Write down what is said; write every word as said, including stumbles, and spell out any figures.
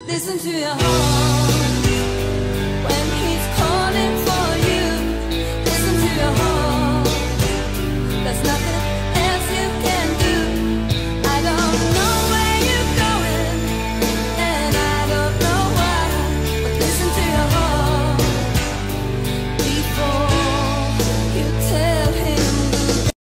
Listen to your heart when he's calling for you. Listen to your heart.